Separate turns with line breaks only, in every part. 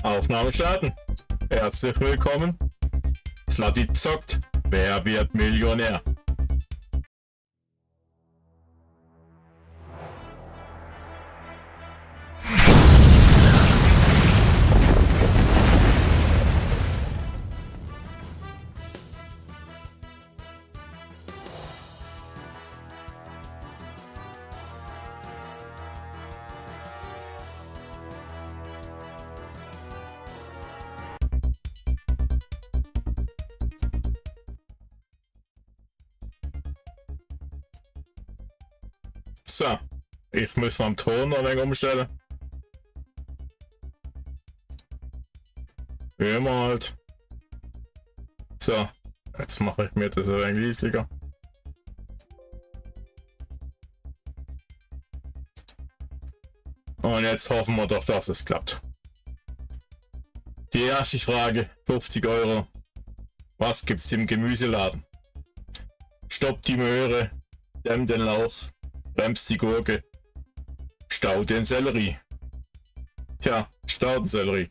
Aufnahme starten. Herzlich willkommen. Slutty zockt. Wer wird Millionär? So, ich muss am Ton noch ein wenig umstellen. Wie immer halt. So, jetzt mache ich mir das ein wenig leislicher. Und jetzt hoffen wir doch, dass es klappt. Die erste Frage, 50 €. Was gibt's im Gemüseladen? Stopp die Möhre, dämm den Lauch, bremst die Gurke, stau den Sellerie. Tja, stau den Sellerie.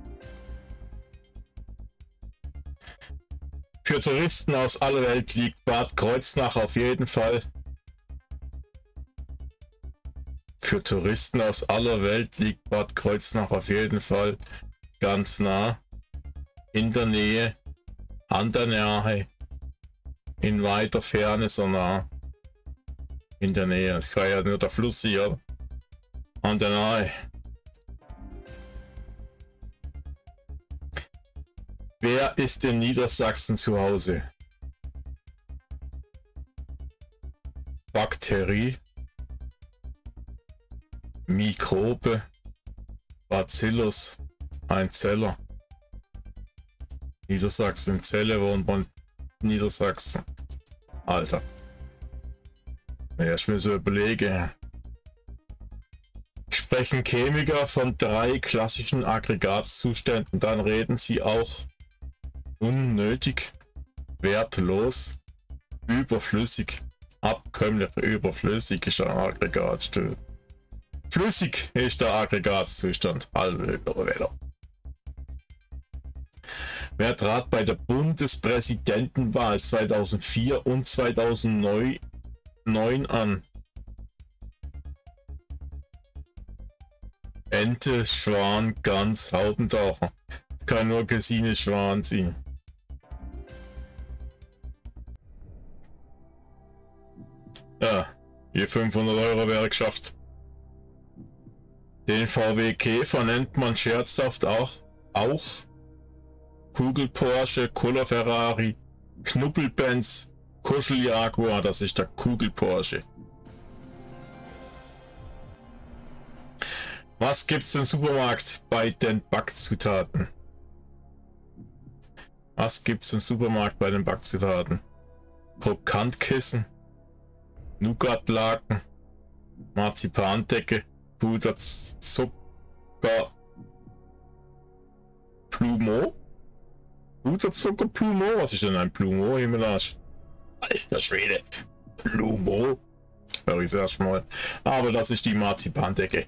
Für Touristen aus aller Welt liegt Bad Kreuznach auf jeden Fall. Für Touristen aus aller Welt liegt Bad Kreuznach auf jeden Fall ganz nah, in der Nähe, an der Nähe, in weiter Ferne so nah. In der Nähe, es war ja nur der Fluss hier, an der Nähe. Wer ist in Niedersachsen zu Hause? Bakterie, Mikrobe, Bacillus, ein Zeller. Niedersachsen, Zelle wohnt man Niedersachsen. Alter. Ja, ich mir so überlege. Sprechen Chemiker von 3 klassischen Aggregatzuständen, dann reden sie auch unnötig, wertlos, überflüssig, abkömmlich, überflüssig ist ein Aggregatzustand. Flüssig ist der Aggregatzustand. Also, wer trat bei der Bundespräsidentenwahl 2004 und 2009 an? Ente, Schwan, Gans, Haubentaucher. Es kann nur Gesine Schwan sein. Ja, hier 500 € wäre geschafft. Den VW Käfer nennt man scherzhaft auch Kugel Porsche, Cola Ferrari, Knuppelbenz, Kuschel Jaguar, das ist der Kugel Porsche. Was gibt's im Supermarkt bei den Backzutaten? Was gibt's im Supermarkt bei den Backzutaten? Krokantkissen, Nougatlaken, Marzipandecke, Puderzucker, Plumeau? Puderzucker, Plumeau? Was ist denn ein Plumeau, Himmelarsch? Alter Schwede, Plumeau? Hör ich erst mal. Aber das ist die Marzipandecke.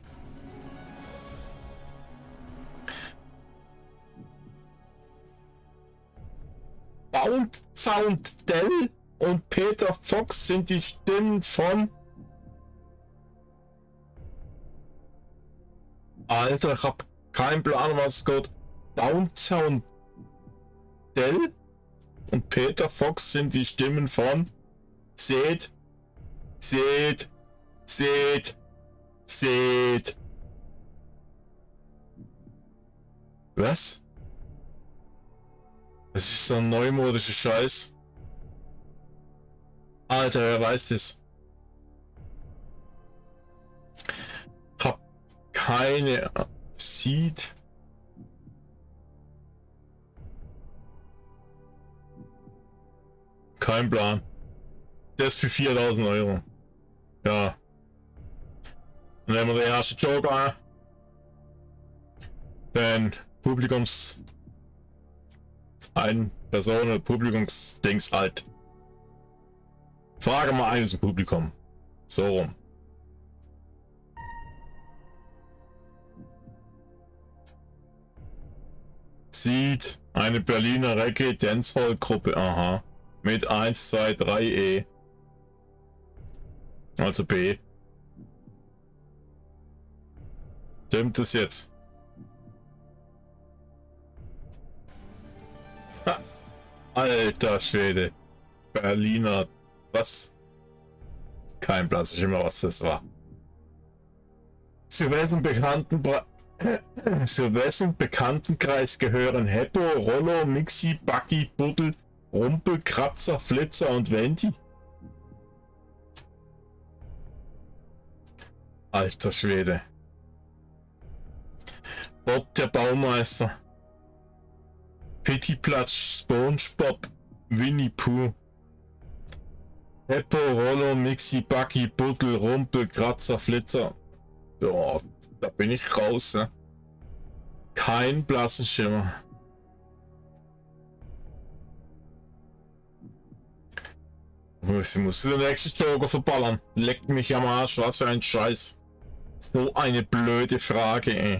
Sound Dell und Peter Fox sind die Stimmen von... Alter, ich hab keinen Plan, was es geht. Downtown Dell und Peter Fox sind die Stimmen von... Seht. Was? Das ist so ein neumodischer Scheiß. Alter, wer weiß das? Hab keine... Sieht. Kein Plan. Das für 4.000 €. Ja. Dann nehmen wir den ersten Joker. Den Publikums... Ein Personen Publikumsdings halt. Frage mal eines im Publikum. So rum. Sieht eine Berliner Reggae Dancehall Gruppe. Aha. Mit 1, 2, 3 E. Also B. Stimmt es jetzt? Ha, alter Schwede. Berliner. Was? Kein blassen mehr, was das war. Zu welchem Bekanntenkreis gehören Heppo, Rollo, Mixi, Buggy, Buddel, Rumpel, Kratzer, Flitzer und Venti? Alter Schwede. Bob der Baumeister. Pittiplatsch, SpongeBob, Winnie Pooh. Heppo, Rollo, Mixi, Buggy, Buddel, Rumpel, Kratzer, Flitzer. Ja, da bin ich raus, ne? Kein blassen Schimmer. Ich muss den nächsten Joker verballern. Leckt mich am Arsch, was für ein Scheiß. So eine blöde Frage, ey.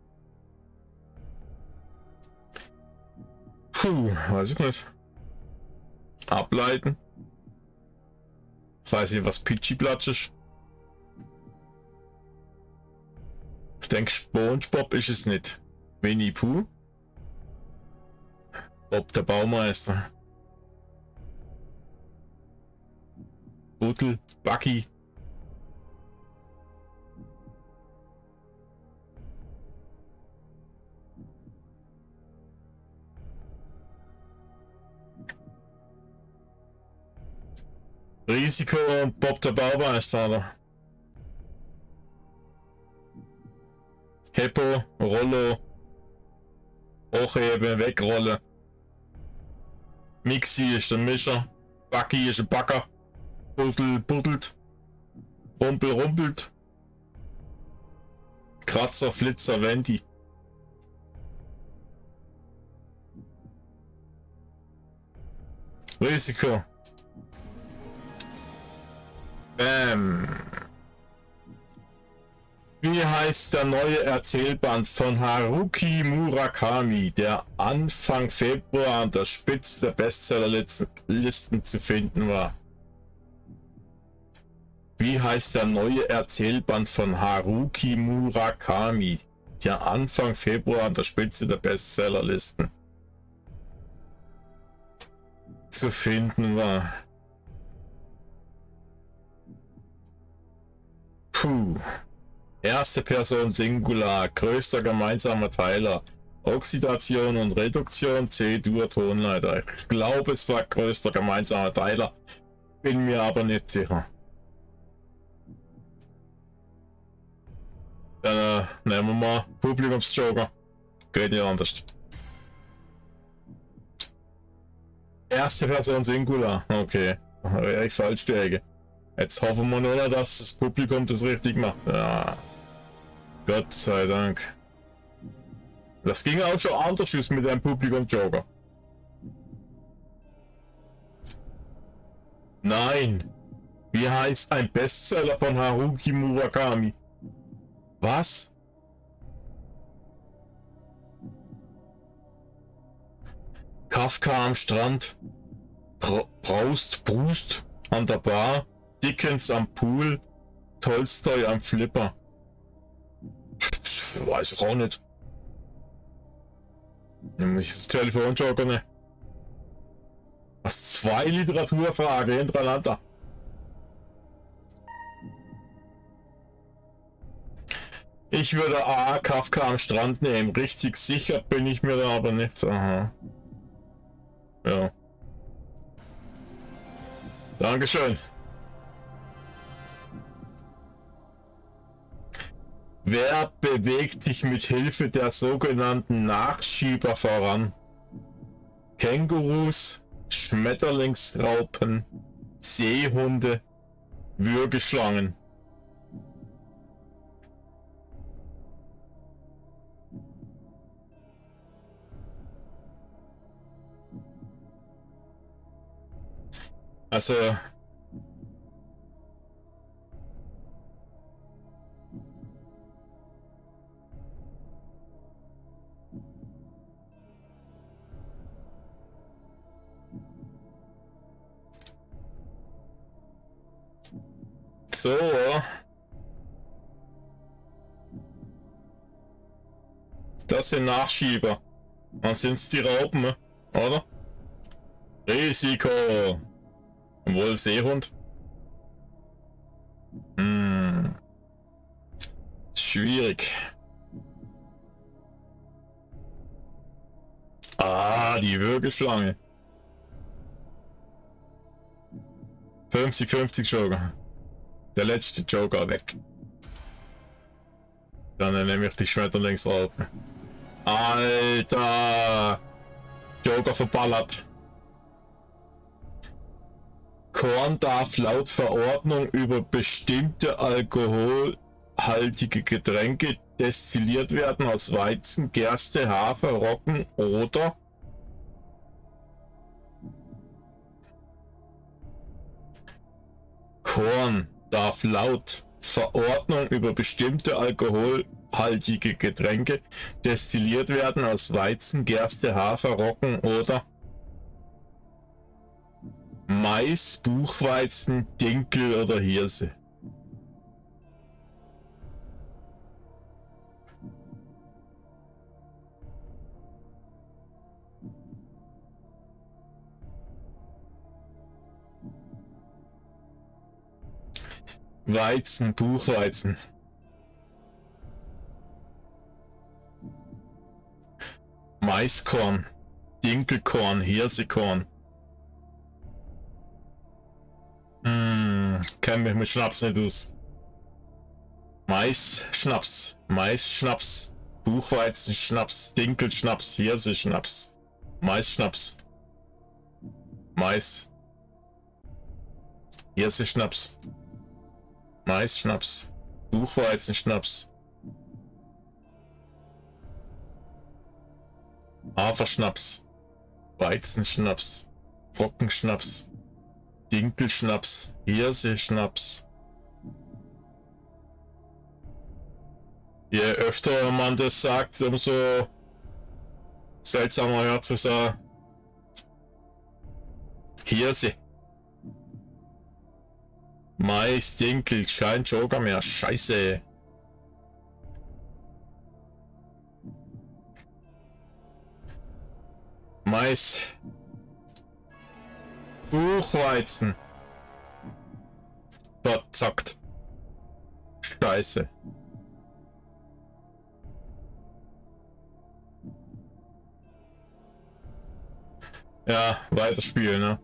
Puh, weiß ich nicht. Ableiten. Ich weiß nicht, was Pitschi-Platsch ist. Ich denke, SpongeBob ist es nicht. Winnie Pooh. Bob der Baumeister. Buddel, Buggy. Risiko und Bob der Baumeister. Heppo, Rollo. Hochheben, wegrollen. Mixi ist der Mischer. Buggy ist ein Bagger. Buddel buddelt. Rumpel rumpelt. Kratzer, Flitzer, Venti. Risiko. Bam. Wie heißt der neue Erzählband von Haruki Murakami, der Anfang Februar an der Spitze der Bestsellerlisten zu finden war? Wie heißt der neue Erzählband von Haruki Murakami, der Anfang Februar an der Spitze der Bestsellerlisten zu finden war? Puh. Erste Person Singular, größter gemeinsamer Teiler, Oxidation und Reduktion, C-Dur-Tonleiter. Ich glaube, es war größter gemeinsamer Teiler, bin mir aber nicht sicher. Dann nehmen wir mal Publikumsjoker. Geht nicht anders. Erste Person Singular, okay. Wäre ich falsch denke. Jetzt hoffen wir nur, dass das Publikum das richtig macht. Ja. Gott sei Dank. Das ging auch schon anders mit dem Publikum-Joker. Nein. Wie heißt ein Bestseller von Haruki Murakami? Was? Kafka am Strand. Brust an der Bar. Dickens am Pool. Tolstoi am Flipper. Weiß ich auch nicht. Nämlich das Telefonjoker, ne? Was, 2 Literaturfragen hintereinander? Ich würde A, Kafka am Strand nehmen. Richtig sicher bin ich mir da aber nicht. Aha. Ja. Dankeschön. Wer bewegt sich mit Hilfe der sogenannten Nachschieber voran? Kängurus, Schmetterlingsraupen, Seehunde, Würgeschlangen. Also so, oder? Das sind Nachschieber. Dann sind es die Raupen, oder? Risiko. Wohl Seehund. Hm. Schwierig. Ah, die Würgeschlange. 50-50 Joker. Der letzte Joker weg. Dann nehme ich die Schmetterlingsraupe. Alter! Joker verballert. Korn darf laut Verordnung über bestimmte alkoholhaltige Getränke destilliert werden aus Weizen, Gerste, Hafer, Roggen oder Korn darf laut Verordnung über bestimmte alkoholhaltige Getränke destilliert werden aus Weizen, Gerste, Hafer, Roggen oder Mais, Buchweizen, Dinkel oder Hirse. Weizen, Buchweizen. Maiskorn, Dinkelkorn, Hirsekorn. Kenn mich mit Schnaps nicht aus. Mais-Schnaps, Mais-Schnaps, Buchweizen-Schnaps, Dinkelschnaps, Hirse-Schnaps, Mais-Schnaps, Mais, Hirse-Schnaps, Mais-Schnaps, Buchweizen-Schnaps, Haferschnaps, Weizenschnaps, Roggenschnaps, Dinkelschnaps, Hirse-Schnaps. Je öfter man das sagt, umso seltsamer hört es an. Hirse. Mais, Dinkel, kein Joker mehr. Scheiße. Mais. Buchweizen. Verzockt. Scheiße. Ja, weiterspielen, ne?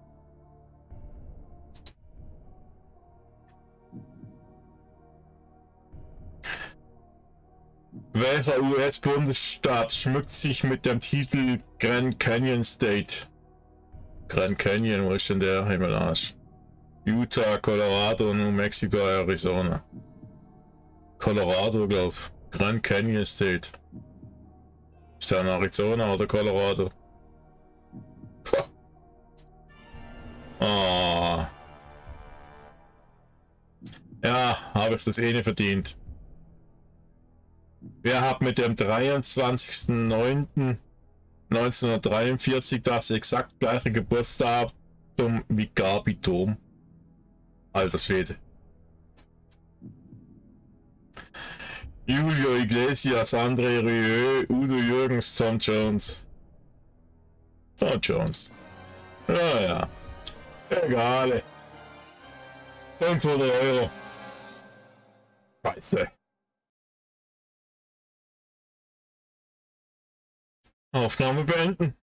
Welcher US-Bundesstaat schmückt sich mit dem Titel Grand Canyon State? Grand Canyon, wo ist denn der Himmelarsch? Utah, Colorado, New Mexico, Arizona. Colorado, glaub. Grand Canyon State. Ist der in Arizona oder Colorado? Oh. Ja, habe ich das eh nicht verdient. Wer hat mit dem 23.09.1943 das exakt gleiche Geburtsdatum wie Gabi Dom? Alter Schwede. Julio Iglesias, André Rieu, Udo Jürgens, Tom Jones. Tom Jones. Ja, ja. Egal. 500 Euro. Scheiße. Aufnahme beenden.